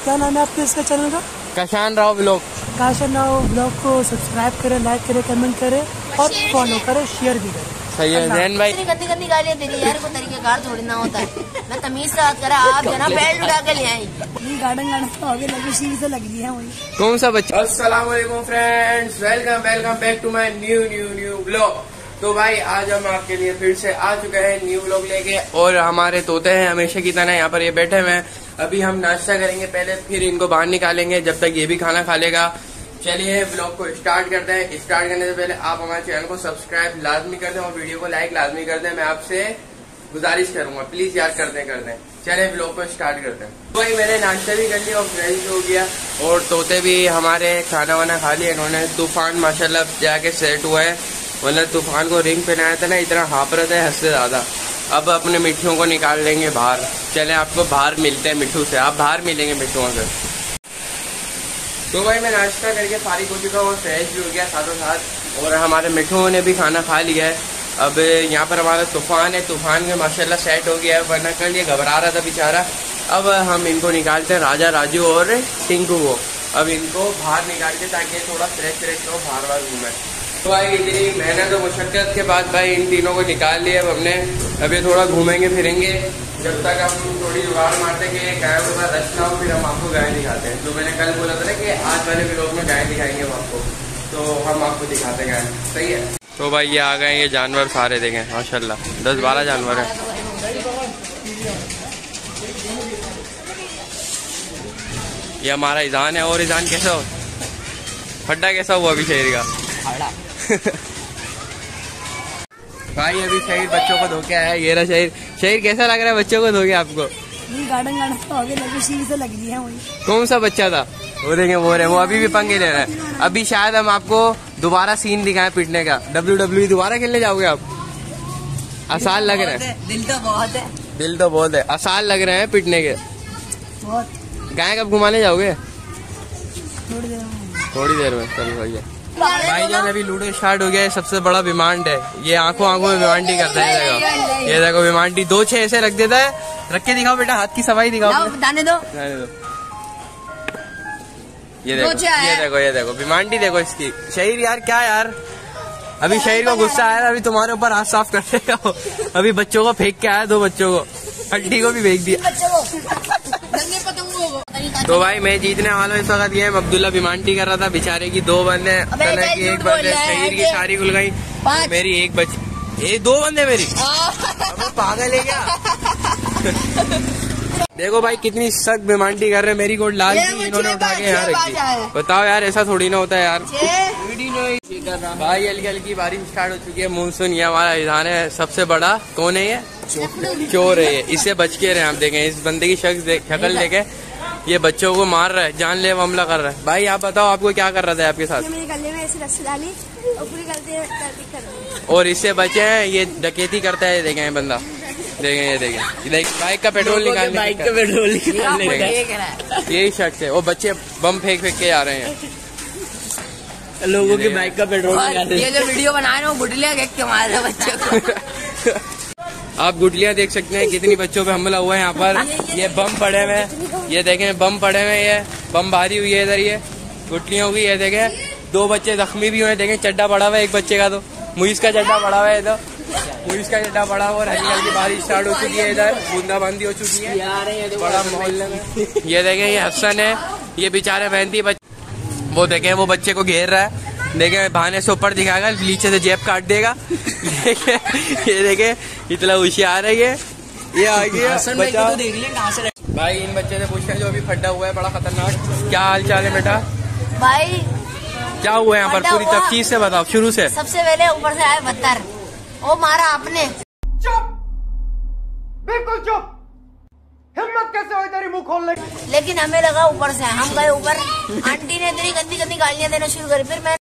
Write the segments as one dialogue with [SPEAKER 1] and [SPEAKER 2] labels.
[SPEAKER 1] क्या नाम है आपके इसका चैनल का?
[SPEAKER 2] काशान राव ब्लॉग।
[SPEAKER 1] काशान राव ब्लॉग को सब्सक्राइब करें, लाइक करें, कमेंट करें और फॉलो करें, शेयर भी करें।
[SPEAKER 2] सही है जैन भाई।
[SPEAKER 3] गंदी गंदी गालियाँ दे रही यार, को तरीकेकार थोड़ी ना होता है। मैं तमीज से बात करा, आप जो ना बेल्ट उठा के ले आई।
[SPEAKER 1] गार्डन तो आगे लगी, सीढ़ी तो लगी है वही।
[SPEAKER 2] कौन सा बच्चा? अस्सलाम वालेकुम friends, welcome back to my new blog. तो भाई आज हम आपके लिए फिर से आ चुके हैं न्यू ब्लॉग लेके, और हमारे तोते हैं हमेशा की तरह यहाँ पर ये बैठे हुए हैं। अभी हम नाश्ता करेंगे पहले, फिर इनको बाहर निकालेंगे जब तक ये भी खाना खा लेगा। चलिए ब्लॉग को स्टार्ट करते हैं। स्टार्ट करने से पहले आप हमारे चैनल को सब्सक्राइब लाजमी कर दें और वीडियो को लाइक लाजमी कर दें। मैं आपसे गुजारिश करूंगा, प्लीज याद कर दें। चलिए ब्लॉग को स्टार्ट करते हैं। तो भाई मैंने नाश्ता भी कर लिया और फ्रेश हो गया, और तोते भी हमारे खाना वाना खा लिया इन्होंने। तूफान माशाल्लाह जाके सेट हुआ है, मतलब तूफान को रिंग पहनाया था ना, इतना हाँप रहा था हद से ज्यादा। अब अपने मिट्ठुओं को निकाल लेंगे बाहर। चले आपको बाहर मिलते हैं मिट्ठू से, आप बाहर मिलेंगे मिट्ठुओं से। तो भाई मैं नाश्ता करके फारिग हो चुका हूँ और फ्रेश भी हो गया साथों साथ, और हमारे मिट्ठुओं ने भी खाना खा लिया है। अब यहाँ पर हमारा तूफान है, तूफान के माशाल्लाह सेट हो गया है, वरना कल ये घबरा रहा था बेचारा। अब हम इनको निकालते हैं, राजा, राजू और टिंकू को। अब इनको बाहर निकाल के ताकि थोड़ा फ्रेश हो, बाहर घूमे। तो भाई इतनी मेहनत और मुशक्कत के बाद भाई इन तीनों को निकाल लिया अब हमने। अभी थोड़ा घूमेंगे फिरेंगे जब तक हम थोड़ी जुगाड़ मारते कि गायों के पास अच्छा हो, फिर हम आपको गाय दिखाते हैं। जो मैंने कल बोला था ना कि आज वाले व्लॉग में गाय दिखाएंगे हम आपको, तो हम आपको दिखाते हैं गाय। सही है। तो भाई ये आ गए, ये जानवर सारे देखें माशाल्लाह 10-12 जानवर है। ये हमारा ईजान है। और ईजान कैसा हो, फड्डा कैसा हुआ अभी शहर का? भाई अभी शहीर बच्चों को धोके आया है, ये रहा शहीर कैसा लग रहा है बच्चों को धोके आपको?
[SPEAKER 1] गार्डन तो आगे लगी, सीढ़ी तो लगी है वही।
[SPEAKER 2] कौन सा बच्चा था? वो देखें वो रहे, वो अभी भी पंगे ले रहा है। अभी शायद हम आपको दोबारा सीन दिखाएं पिटने का। WWE दोबारा खेलने जाओगे आप? आसान लग रहा है।
[SPEAKER 3] दिल तो बहुत है,
[SPEAKER 2] आसान लग रहे हैं पिटने के बहुत। गाय कब घुमाने जाओगे? थोड़ी देर में। चलो भैया भाई जान अभी लूडो स्टार्ट हो गया है। सबसे बड़ा विमांड है ये, आंखों में विमांडी करता है। ये देखो विमांडी 2-6 ऐसे रख देता है। रख के दिखाओ बेटा, हाथ की सफाई दिखाओ।
[SPEAKER 3] दाने दो।
[SPEAKER 2] ये देखो विमांडी देखो इसकी। शहीर यार क्या यार, अभी शहीर को गुस्सा आया, अभी तुम्हारे ऊपर हाथ साफ कर देगा। अभी बच्चों को फेंक के आया, 2 बच्चों को, हड्डी को भी फेंक दिया। तो भाई मैं जीतने वाला इस वक्त। ये अब्दुल्ला विमांटी कर रहा था, बेचारे की 2 बंदे की, एक बंदे शहीर की सारी खुल गई, मेरी एक बची। ये 2 बंदे मेरी, पागल है क्या? देखो भाई कितनी सख्त विमांटी कर रहे हैं। मेरी गोल्ड लाल की इन्होंने उठा के यहाँ रखी। बताओ यार ऐसा थोड़ी ना होता है यार। भाई हल्की हल्की बारिश स्टार्ट हो चुकी है, मानसून। ये हमारा ईजान है सबसे बड़ा। कौन है ये? चोर है ये, इससे बच के रहे। आप देखें इस बंदे की शक्ल देखे, ये बच्चों को मार रहा है, जानलेवा हमला कर रहा है। भाई आप बताओ आपको क्या कर रहा था आपके साथ? और इससे बचे हैं, ये डकैती करता है। देखें बंदा, देखें ये देखें बाइक का पेट्रोल निकालने, यही शख्स है। वो बच्चे बम फेंक के आ रहे हैं लोगों की बाइक का पेट्रोल निकालने।
[SPEAKER 3] ये जो वीडियो बना रहे हो गुटलियां देख के मार रहे बच्चे को।
[SPEAKER 2] आप गुटलियां देख सकते हैं कितनी बच्चों पे हमला हुआ है यहाँ पर। ये बम पड़े हुए हैं, ये देखें बम पड़े हुए हैं, ये बम भारी हुई है इधर, ये गुटलियां हुई है। देखें 2 बच्चे जख्मी भी हुए, देखें चड्डा पड़ा हुआ है एक बच्चे का, तो मुइस का चड्डा पड़ा हुआ है इधर, मुइस का चड्डा पड़ा हुआ। और हल्की हल्की बारिश स्टार्ट हो चुकी है, इधर बूंदाबांदी हो चुकी है बड़ा मोहल्ले में। ये देखें ये हसन है, ये बेचारे मेहनती बच्चे। वो देखें वो बच्चे को घेर रहा है, देखे बहाने से ऊपर दिखाएगा, नीचे से जेब काट देगा। ये देखे इतना होशियार है ये आ गया। भाई इन बच्चे से पूछते हैं जो अभी फटा हुआ है, बड़ा खतरनाक। क्या हाल चाल है बेटा?
[SPEAKER 3] भाई
[SPEAKER 2] क्या हुआ यहाँ पर, पूरी तफसील से बताओ शुरू से।
[SPEAKER 3] सबसे पहले ऊपर से आए बत्तर, वो मारा आपने।
[SPEAKER 4] चुप, बिल्कुल चुप। हिम्मत कैसे हुई तेरी मुंह खोलने की?
[SPEAKER 3] लेकिन हमें लगा ऊपर से, हम गए ऊपर, आंटी ने इतनी गंदी गंदी गालियां देना शुरू करी। फिर मैं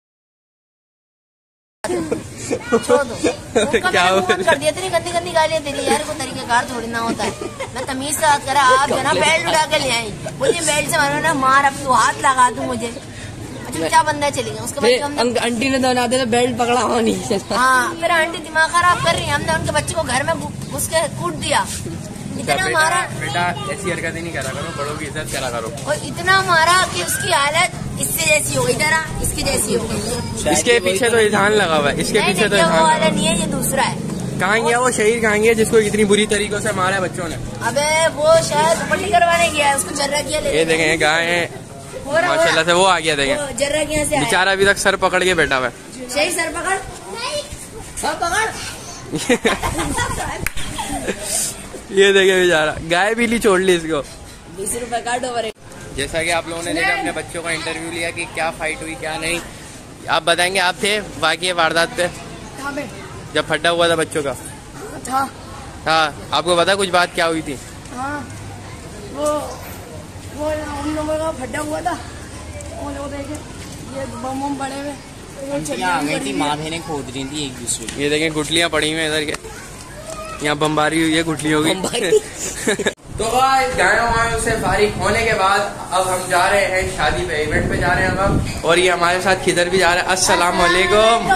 [SPEAKER 3] छोड़ दो, क्या कर दिया, इतनी गंदी गंदी गालियां दे रही यार, को तरीकेकार थोड़ी ना होता है। मैं तमीज से बात करा, आप जो ना बेल्ट उठा के ले आई, मुझे बेल्ट से मारो ना, मार अब तू हाथ लगा दूं मुझे। क्या बंदा चली गया उसके बाद
[SPEAKER 1] आंटी ने दोना दे बेल्ट पकड़ा हुआ नहीं।
[SPEAKER 3] हाँ फिर आंटी दिमाग खराब कर रही है, हमने उनके बच्चे को घर में घुस के कूट दिया। इतना मारा
[SPEAKER 2] बेटा ऐसी हरकतें नहीं करा करो, बड़ों की इज्जत करा करो।
[SPEAKER 3] और इतना मारा कि उसकी हालत इससे जैसी हो गई, इधर इसकी जैसी हो गई।
[SPEAKER 2] इसके पीछे तो इजहान लगा हुआ है, इसके पीछे तो
[SPEAKER 3] वो वाला नहीं है, ये दूसरा है।
[SPEAKER 2] कहाँ गया वो शहीद, कहाँ गया जिसको इतनी बुरी तरीकों से मारा है बच्चों ने?
[SPEAKER 3] अबे वो शायद पट्टी करवाने गया है, उसको जर्रा किया।
[SPEAKER 2] ये देखें गाय है माशाल्लाह से, वो आ गया देखें
[SPEAKER 3] जर्रा किया से
[SPEAKER 2] बेचारा अभी तक सर पकड़ के बैठा हुआ है।
[SPEAKER 3] सही सर पकड़, सर पकड़।
[SPEAKER 2] ये देखे बेचारा, गाय भी ली छोड़ ली इसको।
[SPEAKER 3] 20 रुपए काट ओवर।
[SPEAKER 2] जैसा कि आप लोगों ने देखा, अपने बच्चों का इंटरव्यू लिया कि क्या फाइट हुई क्या नहीं, आप बताएंगे। आप थे वाकई वारदात पे जब फटा हुआ था बच्चों का? हाँ, आपको पता कुछ बात क्या हुई थी?
[SPEAKER 3] हाँ, वो उन लोगों का फटा हुआ था, वो लोग देखे ये बम पड़े हुए,
[SPEAKER 5] माँ बहनें खोद रही थी एक दूसरे की।
[SPEAKER 2] ये देखें गुटलियां पड़ी हुई इधर के, यहाँ बमबारी हुई है गुटलियों की। तो गायों वायों से फारिग होने के बाद अब हम जा रहे हैं शादी पे, इवेंट पे जा रहे हैं हम। और ये हमारे साथ खिदर भी जा रहे हैं। अस्सलाम वालेकुम।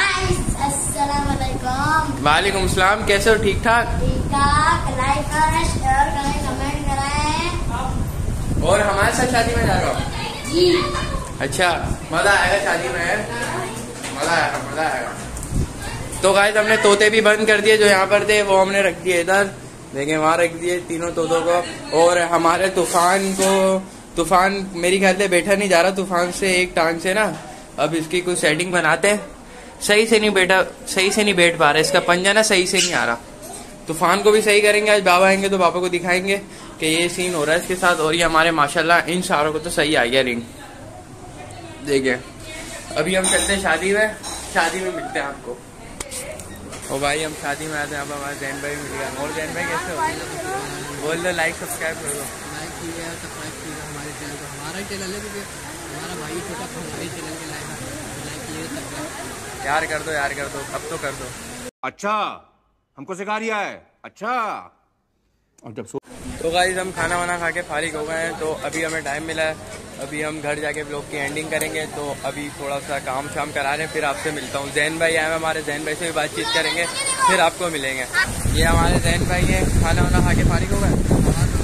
[SPEAKER 2] वालेकुम सलाम, कैसे हो? ठीक ठाक?
[SPEAKER 3] लाइक करें, शेयर करें, कमेंट करें।
[SPEAKER 2] और हमारे साथ शादी में जा रहे हो?
[SPEAKER 3] जी।
[SPEAKER 2] अच्छा, मजा आएगा शादी में, मजा आएगा, मजा आएगा। तो गाइस हमने तोते भी बंद कर दिए, जो यहाँ पर थे वो हमने रख दिए इधर, देखें वहाँ रख दिए तीनों तोतों को। और हमारे तूफान मेरी ख्याल से बैठा नहीं जा रहा, तूफान से एक टांग से ना अब इसकी कुछ सेटिंग बनाते हैं। सही से नहीं बैठ पा रहा, इसका पंजा ना सही से नहीं आ रहा। तूफान को भी सही करेंगे, आज बाबा आएंगे तो बाबा को दिखाएंगे कि ये सीन हो रहा है इसके साथ। और ये हमारे माशाल्लाह इन सारों को तो सही आ गया रिंग। देखिए अभी हम चलते हैं शादी में, शादी में मिलते हैं आपको। और भाई हम शादी में आते हैं, अब हमारे जैन भाई मिल गया। और जैन भाई कैसे हो? बोल दो लाइक सब्सक्राइब कर दो।
[SPEAKER 5] लाइक कीजिएगा, सब्सक्राइब कीजिएगा हमारे चैनल को। हमारा चैनल है क्योंकि हमारा भाई छोटा, हमारे चैनल के लाइक कीजिए, सब्सक्राइब
[SPEAKER 2] यार कर दो, यार कर दो, अब तो कर दो।
[SPEAKER 6] अच्छा हमको सिखा रिया है। अच्छा और जब
[SPEAKER 2] तो गाइस हम खाना वाना खा के फारिग हो गए हैं, तो अभी हमें टाइम मिला है, अभी हम घर जाके ब्लॉग की एंडिंग करेंगे। तो अभी थोड़ा सा काम शाम करा रहे हैं, फिर आपसे मिलता हूँ। जैन भाई आए हैं हमारे, जैन भाई से भी बातचीत करेंगे, फिर आपको मिलेंगे। ये हमारे जैन भाई हैं, खाना वाना खा के फारिग हो गए।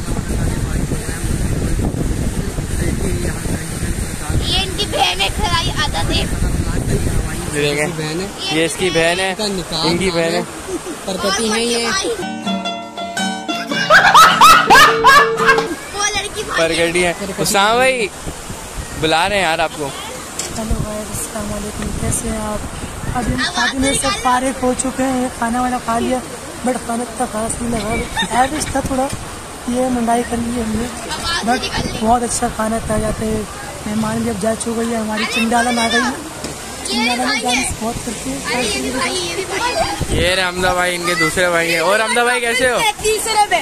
[SPEAKER 3] ये इनकी बहन है, आदत है।
[SPEAKER 2] ये इसकी बहन है, इनकी बहन है,
[SPEAKER 5] परपति है ये।
[SPEAKER 3] वो लड़की
[SPEAKER 2] परगटी है। उस्मान भाई बुला रहे हैं यार आपको।
[SPEAKER 1] हेलो गाइस, अस्सलाम वालेकुम, कैसे हैं आप? अभी हम शादी में से फारिग हो चुके हैं, खाना वाना खा लिया, बट खाना इतना खास नहीं लगा, एवरेज था थोड़ा। ये मंगाई कर ली हमने, बट बहुत अच्छा खाना था। जाते मेहमान जब जा चुके हैं, हमारी चिंडालन आ गई, चिंडालन में डांस बहुत करती है।
[SPEAKER 2] ये रहे हमदा भाई, इनके दूसरे भाई हैं। और हमदा भाई कैसे हो?
[SPEAKER 3] तीसरे पे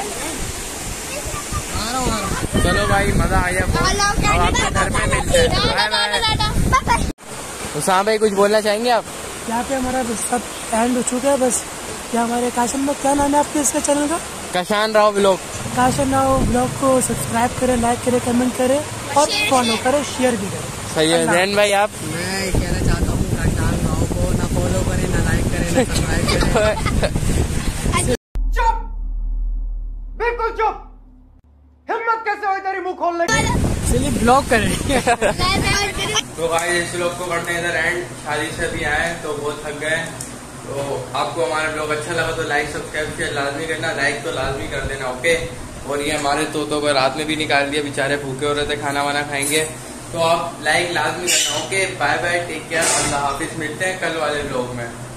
[SPEAKER 2] चलो भाई मजा आया, अब आपके घर में मिलते हैं। Bye bye. उस्मान भाई कुछ बोलना चाहेंगे आप?
[SPEAKER 1] यहाँ पे हमारा सब एंड हो चुका है बस। क्या हमारे काशन में क्या नाम है आपके इसका चैनल का?
[SPEAKER 2] कशान राव ब्लॉग।
[SPEAKER 1] काशन राव ब्लॉग को सब्सक्राइब करें, लाइक करें, कमेंट करें और फॉलो करें, शेयर भी करें।
[SPEAKER 2] सही है जैन भाई, आप?
[SPEAKER 5] मैं कहना चाहता हूँ कशान राव को ना फॉलो करें, ना लाइक करें, ना सब्सक्राइब करें।
[SPEAKER 4] चुप, बिल्कुल चुप। हिम्मत कैसे हुई तेरी मुंह खोलने की?
[SPEAKER 1] चलिए ब्लॉग करें।
[SPEAKER 2] तो भाई इस लोग को करते हैं इधर एंड, शादी से भी आए तो बहुत थक गए। तो आपको हमारा ब्लॉग अच्छा लगा तो लाइक सब्सक्राइब शेयर लाजमी करना, लाइक तो लाजमी कर देना, ओके। और ये हमारे तोतों को रात में भी निकाल दिया, बेचारे भूखे हो रहे थे, खाना वाना खाएंगे, तो आप लाइक लाजमी करना, okay. Bye bye, take care, अल्लाह हाफिज, मिलते हैं कल वाले ब्लॉग में।